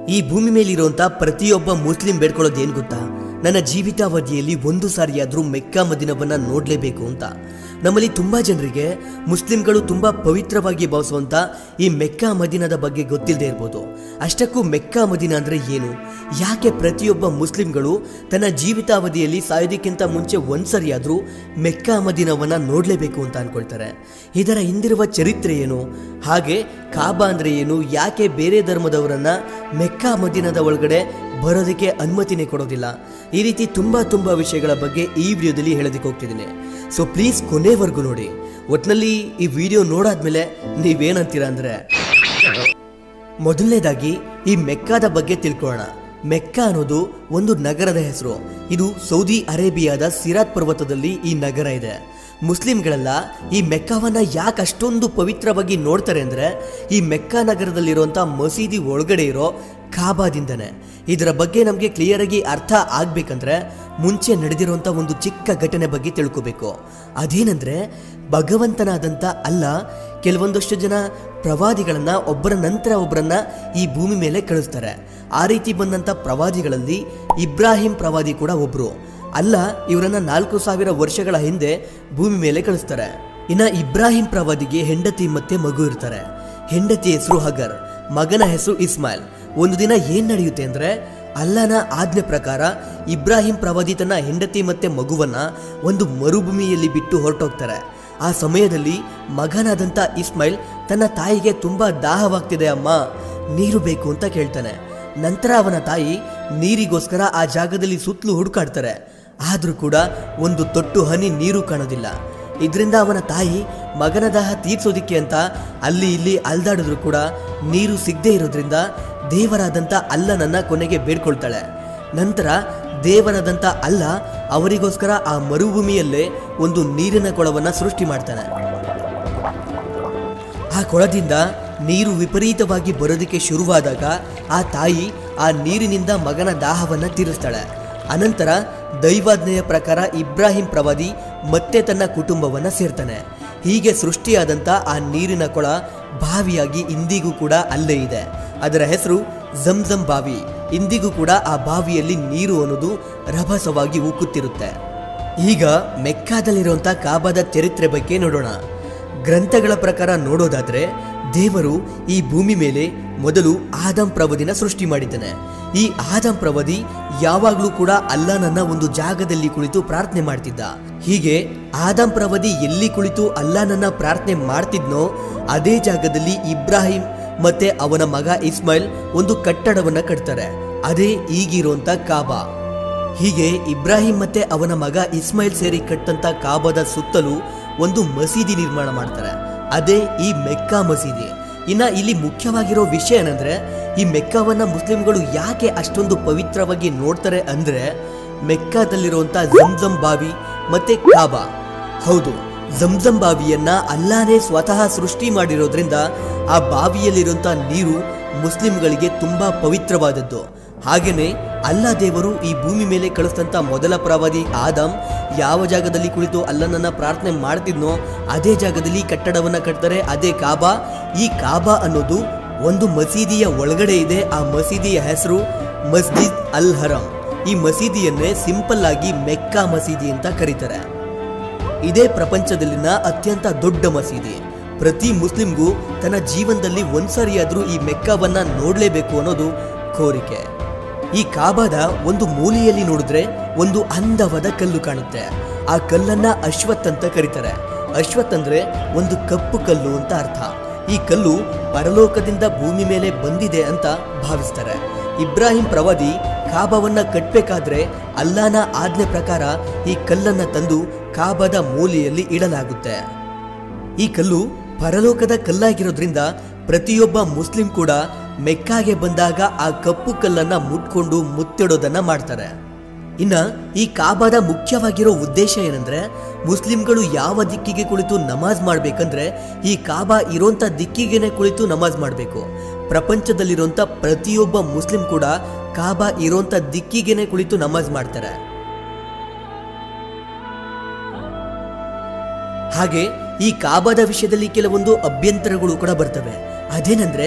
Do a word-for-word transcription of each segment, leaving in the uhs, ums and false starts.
ಈ ಭೂಮಿ ಮೇಲಿರುವಂತ ಪ್ರತಿಯೊಬ್ಬ ಮುಸ್ಲಿಂ ಬೇಡ್ಕೊಳ್ಳೋದು ಏನು ಗೊತ್ತಾ? ನನ್ನ ಜೀವಿತಾವಧಿಯಲ್ಲಿ ಒಂದು ಸಾರಿಯಾದರೂ ಮೆಕ್ಕಾ ಮದೀನವನ್ನ ನೋಡಲೇಬೇಕು ಅಂತ. ನಮ್ಮಲ್ಲಿ ತುಂಬಾ ಜನರಿಗೆ ಮುಸ್ಲಿಂಗಳು ತುಂಬಾ ಪವಿತ್ರವಾಗಿ ಭಾವಿಸುವಂತ ಈ ಮೆಕ್ಕಾ ಮದೀನದ ಬಗ್ಗೆ ಗೊತ್ತಿಲ್ಲದೆ ಇರ್ಬೋದು. ಅಷ್ಟಕ್ಕೂ ಮೆಕ್ಕಾ ಮದೀನ ಅಂದ್ರೆ ಏನು, ಯಾಕೆ ಪ್ರತಿಯೊಬ್ಬ ಮುಸ್ಲಿಂಗಳು ತನ್ನ ಜೀವಿತಾವಧಿಯಲ್ಲಿ ಸಾಯೋದಕ್ಕಿಂತ ಮುಂಚೆ ಒಂದ್ಸರಿಯಾದರೂ ಮೆಕ್ಕಾ ಮದೀನವನ್ನ ನೋಡಲೇಬೇಕು ಅಂತ ಅನ್ಕೊಳ್ತಾರೆ? ಇದರ ಹಿಂದಿರುವ ಚರಿತ್ರೆ ಏನು, ಹಾಗೆ ಕಾಬಾ ಅಂದ್ರೆ ಏನು, ಯಾಕೆ ಬೇರೆ ಧರ್ಮದವರನ್ನ ಮೆಕ್ಕಾ ಮದೀನದ ಒಳಗಡೆ ಬರೋದಕ್ಕೆ ಅನುಮತಿನೇ ಕೊಡೋದಿಲ್ಲ, ಈ ರೀತಿ ತುಂಬಾ ತುಂಬಾ ವಿಷಯಗಳ ಬಗ್ಗೆ ಈ ವಿಡಿಯೋದಲ್ಲಿ ಹೇಳೋದಕ್ಕೆ ಹೋಗ್ತಿದ್ದೀನಿ. ಸೊ ಪ್ಲೀಸ್ ಕೊನೆವರೆಗೂ ನೋಡಿ. ಒಟ್ಟಿನಲ್ಲಿ ಈ ವಿಡಿಯೋ ನೋಡಾದ್ಮೇಲೆ ನೀವೇನಂತೀರಾ ಅಂದ್ರೆ, ಮೊದಲನೇದಾಗಿ ಈ ಮೆಕ್ಕಾದ ಬಗ್ಗೆ ತಿಳ್ಕೊಳ್ಳೋಣ. ಮೆಕ್ಕಾ ಅನ್ನೋದು ಒಂದು ನಗರದ ಹೆಸರು. ಇದು ಸೌದಿ ಅರೇಬಿಯಾದ ಸಿರಾತ್ ಪರ್ವತದಲ್ಲಿ ಈ ನಗರ ಇದೆ. ಮುಸ್ಲಿಂಗಳೆಲ್ಲ ಈ ಮೆಕ್ಕಾವನ್ನ ಯಾಕೆ ಅಷ್ಟೊಂದು ಪವಿತ್ರವಾಗಿ ನೋಡ್ತಾರೆ ಅಂದ್ರೆ, ಈ ಮೆಕ್ಕಾ ನಗರದಲ್ಲಿರುವಂಥ ಮಸೀದಿ ಒಳಗಡೆ ಇರೋ ಕಾಬಾದಿಂದನೇ. ಇದರ ಬಗ್ಗೆ ನಮಗೆ ಕ್ಲಿಯರ್ ಆಗಿ ಅರ್ಥ ಆಗ್ಬೇಕಂದ್ರೆ ಮುಂಚೆ ನಡೆದಿರುವಂಥ ಒಂದು ಚಿಕ್ಕ ಘಟನೆ ಬಗ್ಗೆ ತಿಳ್ಕೋಬೇಕು. ಅದೇನಂದ್ರೆ, ಭಗವಂತನಾದಂಥ ಅಲ್ಲ ಕೆಲವೊಂದಷ್ಟು ಜನ ಪ್ರವಾದಿಗಳನ್ನ ಒಬ್ಬರ ನಂತರ ಒಬ್ಬರನ್ನ ಈ ಭೂಮಿ ಮೇಲೆ ಕಳಿಸ್ತಾರೆ. ಆ ರೀತಿ ಬಂದಂಥ ಪ್ರವಾದಿಗಳಲ್ಲಿ ಇಬ್ರಾಹಿಂ ಪ್ರವಾದಿ ಕೂಡ ಒಬ್ರು. ಅಲ್ಲ ಇವರನ್ನ ನಾಲ್ಕು ಸಾವಿರ ವರ್ಷಗಳ ಹಿಂದೆ ಭೂಮಿ ಮೇಲೆ ಕಳಿಸ್ತಾರೆ. ಇನ್ನ ಇಬ್ರಾಹಿಂ ಪ್ರವಾದಿಗೆ ಹೆಂಡತಿ ಮತ್ತೆ ಮಗು ಇರ್ತಾರೆ. ಹೆಂಡತಿ ಹೆಸರು ಹಗರ್, ಮಗನ ಹೆಸರು ಇಸ್ಮಾಯಿಲ್. ಒಂದು ದಿನ ಏನ್ ನಡೆಯುತ್ತೆ ಅಂದ್ರೆ, ಅಲ್ಲನ ಆಜ್ಞೆ ಪ್ರಕಾರ ಇಬ್ರಾಹಿಂ ಪ್ರವಾದಿ ತನ್ನ ಹೆಂಡತಿ ಮತ್ತೆ ಮಗುವನ್ನ ಒಂದು ಮರುಭೂಮಿಯಲ್ಲಿ ಬಿಟ್ಟು ಹೊರಟೋಗ್ತಾರೆ. ಆ ಸಮಯದಲ್ಲಿ ಮಗನಾದಂಥ ಇಸ್ಮಾಯಿಲ್ ತನ್ನ ತಾಯಿಗೆ ತುಂಬಾ ದಾಹವಾಗ್ತಿದೆ ಅಮ್ಮ, ನೀರು ಬೇಕು ಅಂತ ಕೇಳ್ತಾನೆ. ನಂತರ ಅವನ ತಾಯಿ ನೀರಿಗೋಸ್ಕರ ಆ ಜಾಗದಲ್ಲಿ ಸುತ್ತಲೂ ಹುಡುಕಾಡ್ತಾರೆ. ಆದ್ರೂ ಕೂಡ ಒಂದು ತೊಟ್ಟು ಹನಿ ನೀರು ಕಾಣೋದಿಲ್ಲ. ಇದರಿಂದ ಅವನ ತಾಯಿ ಮಗನ ದಾಹ ತೀರ್ಸೋದಿಕ್ಕೆ ಅಂತ ಅಲ್ಲಿ ಇಲ್ಲಿ ಅಲ್ದಾಡಿದ್ರು ಕೂಡ ನೀರು ಸಿಗದೆ ಇರೋದ್ರಿಂದ ದೇವರಾದಂಥ ಅಲ್ಲನನ್ನ ಕೊನೆಗೆ ಬೇಡ್ಕೊಳ್ತಾಳೆ. ನಂತರ ದೇವರಾದಂಥ ಅಲ್ಲ ಅವರಿಗೋಸ್ಕರ ಆ ಮರುಭೂಮಿಯಲ್ಲೇ ಒಂದು ನೀರಿನ ಕೊಳವನ್ನ ಸೃಷ್ಟಿ ಮಾಡ್ತಾನೆ. ಆ ಕೊಳದಿಂದ ನೀರು ವಿಪರೀತವಾಗಿ ಬರೋದಕ್ಕೆ ಶುರುವಾದಾಗ ಆ ತಾಯಿ ಆ ನೀರಿನಿಂದ ಮಗನ ದಾಹವನ್ನ ತೀರಿಸ್ತಾಳೆ. ಅನಂತರ ದೈವಾಜ್ಞೆಯ ಪ್ರಕಾರ ಇಬ್ರಾಹಿಂ ಪ್ರವಾದಿ ಮತ್ತೆ ತನ್ನ ಕುಟುಂಬವನ್ನ ಸೇರ್ತಾನೆ. ಹೀಗೆ ಸೃಷ್ಟಿಯಾದಂಥ ಆ ನೀರಿನ ಕೊಳ ಬಾವಿಯಾಗಿ ಇಂದಿಗೂ ಕೂಡ ಅಲ್ಲೇ ಇದೆ. ಅದರ ಹೆಸರು ಜಂಜಂ ಬಾವಿ. ಇಂದಿಗೂ ಕೂಡ ಆ ಬಾವಿಯಲ್ಲಿ ನೀರು ಅನ್ನೋದು ರಭಸವಾಗಿ ಉಕ್ಕುತ್ತಿರುತ್ತೆ. ಈಗ ಮೆಕ್ಕಾದಲ್ಲಿರುವಂಥ ಕಾಬಾದ ಚರಿತ್ರೆ ಬಗ್ಗೆ ನೋಡೋಣ. ಗ್ರಂಥಗಳ ಪ್ರಕಾರ ನೋಡೋದಾದ್ರೆ, ದೇವರು ಈ ಭೂಮಿ ಮೇಲೆ ಮೊದಲು ಆದಂ ಪ್ರವಾದಿನ ಸೃಷ್ಟಿ ಮಾಡಿದ್ದಾನೆ. ಈ ಆದಂ ಪ್ರವಾದಿ ಯಾವಾಗ್ಲೂ ಕೂಡ ಅಲ್ಲಾಹನನ್ನ ಒಂದು ಜಾಗದಲ್ಲಿ ಕುಳಿತು ಪ್ರಾರ್ಥನೆ ಮಾಡ್ತಿದ್ದ. ಹೀಗೆ ಆದಂ ಪ್ರವಾದಿ ಎಲ್ಲಿ ಕುಳಿತು ಅಲ್ಲಾಹನನ್ನ ಪ್ರಾರ್ಥನೆ ಮಾಡ್ತಿದ್ನೋ ಅದೇ ಜಾಗದಲ್ಲಿ ಇಬ್ರಾಹಿಂ ಮತ್ತೆ ಅವನ ಮಗ ಇಸ್ಮಾಯಿಲ್ ಒಂದು ಕಟ್ಟಡವನ್ನ ಕಟ್ತಾರೆ. ಅದೇ ಈಗಿರುವಂತ ಕಾಬಾ. ಹೀಗೆ ಇಬ್ರಾಹಿಂ ಮತ್ತೆ ಅವನ ಮಗ ಇಸ್ಮಾಯಿಲ್ ಸೇರಿ ಕಟ್ಟಂತ ಕಾಬಾದ ಸುತ್ತಲೂ ಒಂದು ಮಸೀದಿ ನಿರ್ಮಾಣ ಮಾಡ್ತಾರೆ. ಅದೇ ಈ ಮೆಕ್ಕಾ ಮಸೀದಿ. ಇನ್ನ ಇಲ್ಲಿ ಮುಖ್ಯವಾಗಿರೋ ವಿಷಯ ಏನಂದ್ರೆ, ಈ ಮೆಕ್ಕಾವನ್ನ ಮುಸ್ಲಿಂಗಳು ಯಾಕೆ ಅಷ್ಟೊಂದು ಪವಿತ್ರವಾಗಿ ನೋಡ್ತಾರೆ ಅಂದ್ರೆ, ಮೆಕ್ಕಾದಲ್ಲಿರುವಂತ ಜಂಜಂ ಬಾವಿ ಮತ್ತೆ ಕಾಬಾ. ಹೌದು, ಜಂಜಂ ಬಾವಿಯನ್ನ ಅಲ್ಲಾನೇ ಸ್ವತಃ ಸೃಷ್ಟಿ ಮಾಡಿರೋದ್ರಿಂದ ಆ ಬಾವಿಯಲ್ಲಿರುವಂತ ನೀರು ಮುಸ್ಲಿಂಗಳಿಗೆ ತುಂಬಾ ಪವಿತ್ರವಾದದ್ದು. ಹಾಗೇನೆ ಅಲ್ಲಾ ದೇವರು ಈ ಭೂಮಿ ಮೇಲೆ ಕಳಿಸಿದಂತ ಮೊದಲ ಪ್ರವಾದಿ ಆದಂ ಯಾವ ಜಾಗದಲ್ಲಿ ಕುಳಿತು ಅಲ್ಲನನ್ನ ಪ್ರಾರ್ಥನೆ ಮಾಡ್ತಿದ್ನೋ ಅದೇ ಜಾಗದಲ್ಲಿ ಕಟ್ಟಡವನ್ನ ಕಟ್ತಾರೆ. ಅದೇ ಕಾಬಾ. ಈ ಕಾಬಾ ಅನ್ನೋದು ಒಂದು ಮಸೀದಿಯ ಒಳಗಡೆ ಇದೆ. ಆ ಮಸೀದಿಯ ಹೆಸರು ಮಸ್ಜಿದ್ ಅಲ್ ಹರಂ. ಈ ಮಸೀದಿಯನ್ನೇ ಸಿಂಪಲ್ ಆಗಿ ಮೆಕ್ಕಾ ಮಸೀದಿ ಅಂತ ಕರೀತಾರೆ. ಇದೇ ಪ್ರಪಂಚದಲ್ಲಿನ ಅತ್ಯಂತ ದೊಡ್ಡ ಮಸೀದಿ. ಪ್ರತಿ ಮುಸ್ಲಿಂಗೂ ತನ್ನ ಜೀವನದಲ್ಲಿ ಒಂದ್ಸರಿಯಾದ್ರೂ ಈ ಮೆಕ್ಕಾವನ್ನ ನೋಡ್ಲೇಬೇಕು ಅನ್ನೋದು ಕೋರಿಕೆ. ಈ ಕಾಬಾದ ಒಂದು ಮೂಲೆಯಲ್ಲಿ ನೋಡಿದ್ರೆ ಒಂದು ಅಂದವಾದ ಕಲ್ಲು ಕಾಣುತ್ತೆ. ಆ ಕಲ್ಲನ್ನ ಅಶ್ವತ್ ಅಂತ ಕರೀತಾರೆ. ಅಶ್ವತ್ ಅಂದ್ರೆ ಒಂದು ಕಪ್ಪು ಕಲ್ಲು ಅಂತ ಅರ್ಥ. ಈ ಕಲ್ಲು ಪರಲೋಕದಿಂದ ಭೂಮಿ ಮೇಲೆ ಬಂದಿದೆ ಅಂತ ಭಾವಿಸ್ತಾರೆ. ಇಬ್ರಾಹಿಂ ಪ್ರವಾದಿ ಕಾಬಾವನ್ನ ಕಟ್ಟಬೇಕಾದ್ರೆ ಅಲ್ಲಾನ ಆಜ್ಞೆ ಪ್ರಕಾರ ಈ ಕಲ್ಲನ್ನ ತಂದು ಕಾಬಾದ ಮೂಲೆಯಲ್ಲಿ ಇಡಲಾಗುತ್ತೆ. ಈ ಕಲ್ಲು ಪರಲೋಕದ ಕಲ್ಲಾಗಿರೋದ್ರಿಂದ ಪ್ರತಿಯೊಬ್ಬ ಮುಸ್ಲಿಂ ಕೂಡ ಮೆಕ್ಕಾಗೆ ಬಂದಾಗ ಆ ಕಪ್ಪು ಕಲ್ಲನ್ನ ಮುಟ್ಕೊಂಡು ಮುತ್ತಿಡೋದನ್ನ ಮಾಡ್ತಾರೆ. ಇನ್ನ ಈ ಕಾಬಾದ ಮುಖ್ಯವಾಗಿರೋ ಉದ್ದೇಶ ಏನಂದ್ರೆ, ಮುಸ್ಲಿಂಗಳು ಯಾವ ದಿಕ್ಕಿಗೆ ಕುಳಿತು ನಮಾಜ್ ಮಾಡ್ಬೇಕಂದ್ರೆ ಈ ಕಾಬಾ ಇರೋಂಥ ದಿಕ್ಕಿಗೆನೆ ಕುಳಿತು ನಮಾಜ್ ಮಾಡಬೇಕು. ಪ್ರಪಂಚದಲ್ಲಿರುವಂಥ ಪ್ರತಿಯೊಬ್ಬ ಮುಸ್ಲಿಂ ಕೂಡ ಕಾಬಾ ಇರೋಂಥ ದಿಕ್ಕಿಗೆನೆ ಕುಳಿತು ನಮಾಜ್ ಮಾಡ್ತಾರೆ. ಹಾಗೆ ಈ ಕಾಬಾದ ವಿಷಯದಲ್ಲಿ ಕೆಲವೊಂದು ಅಭ್ಯಂತರಗಳು ಕೂಡ ಬರ್ತವೆ. ಅದೇನಂದ್ರೆ,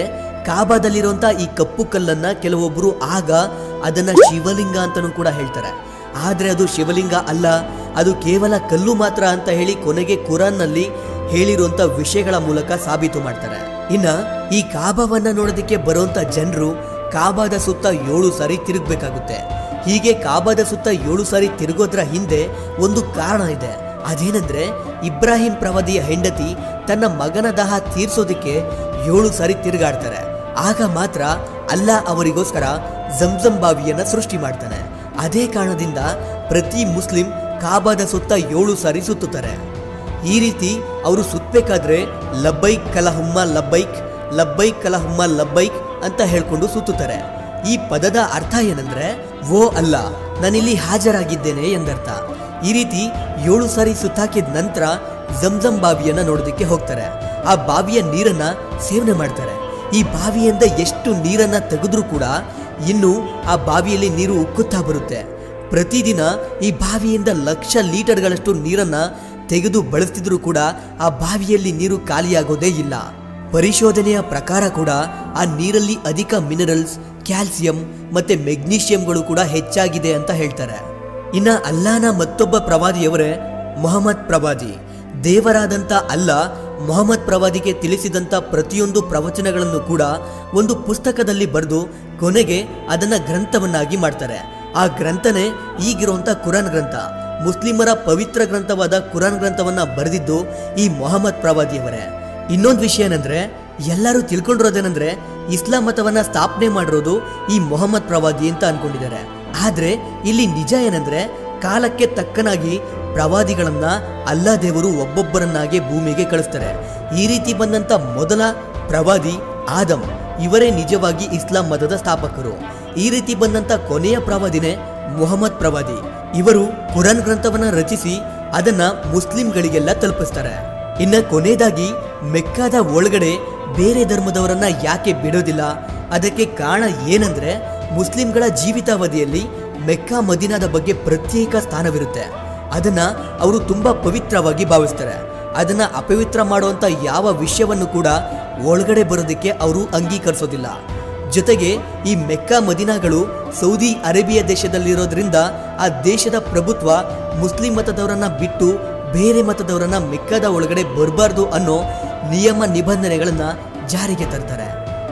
ಕಾಬಾದಲ್ಲಿರುವಂತ ಈ ಕಪ್ಪು ಕಲ್ಲನ್ನ ಕೆಲವೊಬ್ಬರು ಆಗ ಅದನ್ನ ಶಿವಲಿಂಗ ಅಂತಾನೂ ಕೂಡ ಹೇಳ್ತಾರೆ. ಆದ್ರೆ ಅದು ಶಿವಲಿಂಗ ಅಲ್ಲ, ಅದು ಕೇವಲ ಕಲ್ಲು ಮಾತ್ರ ಅಂತ ಹೇಳಿ ಕೊನೆಗೆ ಕುರಾನ್ನಲ್ಲಿ ಹೇಳಿರುವಂತ ವಿಷಯಗಳ ಮೂಲಕ ಸಾಬೀತು ಮಾಡ್ತಾರೆ. ಇನ್ನ ಈ ಕಾಬಾವನ್ನ ನೋಡೋದಕ್ಕೆ ಬರುವಂತ ಜನರು ಕಾಬಾದ ಸುತ್ತ ಏಳು ಸಾರಿ ತಿರುಗಬೇಕಾಗುತ್ತೆ. ಹೀಗೆ ಕಾಬಾದ ಸುತ್ತ ಏಳು ಸಾರಿ ತಿರುಗೋದ್ರ ಹಿಂದೆ ಒಂದು ಕಾರಣ ಇದೆ. ಅದೇನಂದ್ರೆ ಇಬ್ರಾಹಿಂ ಪ್ರವಾದಿಯ ಹೆಂಡತಿ ತನ್ನ ಮಗನ ದಾಹ ತೀರ್ಸೋದಿಕ್ಕೆ ಏಳು ಸಾರಿ ತಿರುಗಾಡ್ತಾರೆ. ಆಗ ಮಾತ್ರ ಅಲ್ಲಾ ಅವರಿಗೋಸ್ಕರ ಜಂಜಂ ಬಾವಿಯನ್ನ ಸೃಷ್ಟಿ ಮಾಡ್ತಾನೆ. ಅದೇ ಕಾರಣದಿಂದ ಪ್ರತಿ ಮುಸ್ಲಿಂ ಕಾಬಾದ ಸುತ್ತ ಏಳು ಸಾರಿ ಸುತ್ತುತ್ತಾರೆ. ಈ ರೀತಿ ಅವರು ಸುತ್ತಬೇಕಾದ್ರೆ ಲಬ್ಬೈಕ್ ಕಲಹುಮ್ಮ ಲಬ್ಬೈಕ್ ಲಬ್ಬೈಕ್ ಕಲಹುಮ್ಮ ಲಬ್ಬೈಕ್ ಅಂತ ಹೇಳ್ಕೊಂಡು ಸುತ್ತುತ್ತಾರೆ. ಈ ಪದದ ಅರ್ಥ ಏನಂದ್ರೆ ಓ ಅಲ್ಲ, ನಾನಿಲ್ಲಿ ಹಾಜರಾಗಿದ್ದೇನೆ ಎಂದರ್ಥ. ಈ ರೀತಿ ಏಳು ಸಾರಿ ಸುತ್ತಾಕಿದ ನಂತರ ಜಂಜಂ ಬಾವಿಯನ್ನ ನೋಡೋದಕ್ಕೆ ಹೋಗ್ತಾರೆ. ಆ ಬಾವಿಯ ನೀರನ್ನ ಸೇವನೆ ಮಾಡ್ತಾರೆ. ಈ ಬಾವಿಯಿಂದ ಎಷ್ಟು ನೀರನ್ನ ತೆಗೆದ್ರೂ ಕೂಡ ಇನ್ನು ಆ ಬಾವಿಯಲ್ಲಿ ನೀರು ಉಕ್ಕುತ್ತಾ ಬರುತ್ತೆ. ಪ್ರತಿದಿನ ಈ ಬಾವಿಯಿಂದ ಲಕ್ಷ ಲೀಟರ್ಗಳಷ್ಟು ನೀರನ್ನ ತೆಗೆದು ಬಳಸ್ತಿದ್ರು ಕೂಡ ಆ ಬಾವಿಯಲ್ಲಿ ನೀರು ಖಾಲಿಯಾಗೋದೇ ಇಲ್ಲ. ಪರಿಶೋಧನೆಯ ಪ್ರಕಾರ ಕೂಡ ಆ ನೀರಲ್ಲಿ ಅಧಿಕ ಮಿನರಲ್ಸ್, ಕ್ಯಾಲ್ಸಿಯಂ ಮತ್ತೆ ಮೆಗ್ನೀಷಿಯಂಗಳು ಕೂಡ ಹೆಚ್ಚಾಗಿದೆ ಅಂತ ಹೇಳ್ತಾರೆ. ಇನ್ನ ಅಲ್ಲಾನ ಮತ್ತೊಬ್ಬ ಪ್ರವಾದಿಯವರೇ ಮೊಹಮ್ಮದ್ ಪ್ರವಾದಿ. ದೇವರಾದಂಥ ಅಲ್ಲಾ ಮೊಹಮ್ಮದ್ ಪ್ರವಾದಿಗೆ ತಿಳಿಸಿದಂಥ ಪ್ರತಿಯೊಂದು ಪ್ರವಚನಗಳನ್ನು ಕೂಡ ಒಂದು ಪುಸ್ತಕದಲ್ಲಿ ಬರೆದು ಕೊನೆಗೆ ಅದನ್ನ ಗ್ರಂಥವನ್ನಾಗಿ ಮಾಡ್ತಾರೆ. ಆ ಗ್ರಂಥನೇ ಈಗಿರುವಂಥ ಕುರಾನ್ ಗ್ರಂಥ. ಮುಸ್ಲಿಮರ ಪವಿತ್ರ ಗ್ರಂಥವಾದ ಕುರಾನ್ ಗ್ರಂಥವನ್ನ ಬರೆದಿದ್ದು ಈ ಮೊಹಮ್ಮದ್ ಪ್ರವಾದಿಯವರೇ. ಇನ್ನೊಂದು ವಿಷಯ ಏನಂದ್ರೆ, ಎಲ್ಲರೂ ತಿಳ್ಕೊಂಡಿರೋದೇನೆಂದ್ರೆ ಇಸ್ಲಾಂ ಮತವನ್ನ ಸ್ಥಾಪನೆ ಮಾಡಿರೋದು ಈ ಮೊಹಮ್ಮದ್ ಪ್ರವಾದಿ ಅಂತ ಅನ್ಕೊಂಡಿದ್ದಾರೆ. ಆದ್ರೆ ಇಲ್ಲಿ ನಿಜ ಏನಂದ್ರೆ ಕಾಲಕ್ಕೆ ತಕ್ಕನಾಗಿ ಪ್ರವಾದಿಗಳನ್ನ ಅಲ್ಲಾ ದೇವರು ಒಬ್ಬೊಬ್ಬರನ್ನಾಗೆ ಭೂಮಿಗೆ ಕಳಿಸ್ತಾರೆ. ಈ ರೀತಿ ಬಂದಂತ ಮೊದಲ ಪ್ರವಾದಿ ಆದಮ್, ಇವರೇ ನಿಜವಾಗಿ ಇಸ್ಲಾಂ ಮತದ ಸ್ಥಾಪಕರು. ಈ ರೀತಿ ಬಂದಂತ ಕೊನೆಯ ಪ್ರವಾದಿನೇ ಮೊಹಮ್ಮದ್ ಪ್ರವಾದಿ. ಇವರು ಕುರಾನ್ ಗ್ರಂಥವನ್ನ ರಚಿಸಿ ಅದನ್ನ ಮುಸ್ಲಿಂಗಳಿಗೆಲ್ಲ ತಲುಪಿಸ್ತಾರೆ. ಇನ್ನ ಕೊನೆಯದಾಗಿ ಮೆಕ್ಕಾದ ಒಳಗಡೆ ಬೇರೆ ಧರ್ಮದವರನ್ನ ಯಾಕೆ ಬಿಡೋದಿಲ್ಲ? ಅದಕ್ಕೆ ಕಾರಣ ಏನಂದ್ರೆ ಮುಸ್ಲಿಂಗಳ ಜೀವಿತಾವಧಿಯಲ್ಲಿ ಮೆಕ್ಕಾ ಮದೀನಾದ ಬಗ್ಗೆ ಪ್ರತ್ಯೇಕ ಸ್ಥಾನವಿರುತ್ತೆ. ಅದನ್ನ ಅವರು ತುಂಬಾ ಪವಿತ್ರವಾಗಿ ಭಾವಿಸ್ತಾರೆ. ಅದನ್ನ ಅಪವಿತ್ರ ಮಾಡುವಂತ ಯಾವ ವಿಷಯವನ್ನು ಕೂಡ ಒಳಗಡೆ ಬರೋದಕ್ಕೆ ಅವರು ಅಂಗೀಕರಿಸೋದಿಲ್ಲ. ಜೊತೆಗೆ ಈ ಮೆಕ್ಕಾ ಮದೀನಾಗಳು ಸೌದಿ ಅರೇಬಿಯಾ ದೇಶದಲ್ಲಿರೋದ್ರಿಂದ ಆ ದೇಶದ ಪ್ರಭುತ್ವ ಮುಸ್ಲಿಂ ಮತದವರನ್ನ ಬಿಟ್ಟು ಬೇರೆ ಮತದವರನ್ನ ಮೆಕ್ಕಾದ ಒಳಗಡೆ ಬರಬಾರ್ದು ಅನ್ನೋ ನಿಯಮ ನಿಬಂಧನೆಗಳನ್ನ ಜಾರಿಗೆ ತರ್ತಾರೆ.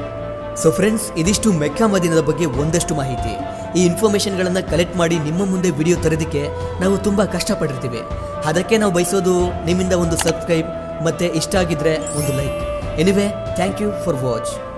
ಸೊ ಫ್ರೆಂಡ್ಸ್, ಇದಿಷ್ಟು ಮೆಕ್ಕಾ ಮದೀನಾದ ಬಗ್ಗೆ ಒಂದಷ್ಟು ಮಾಹಿತಿ. ಈ ಇನ್ಫಾರ್ಮೇಷನ್ಗಳನ್ನು ಕಲೆಕ್ಟ್ ಮಾಡಿ ನಿಮ್ಮ ಮುಂದೆ ವಿಡಿಯೋ ತರೋದಕ್ಕೆ ನಾವು ತುಂಬ ಕಷ್ಟಪಟ್ಟಿರ್ತೀವಿ. ಅದಕ್ಕೆ ನಾವು ಬಯಸೋದು ನಿಮ್ಮಿಂದ ಒಂದು ಸಬ್ಸ್ಕ್ರೈಬ್, ಮತ್ತು ಇಷ್ಟ ಆಗಿದ್ರೆ ಒಂದು like. Anyway, thank you for watch.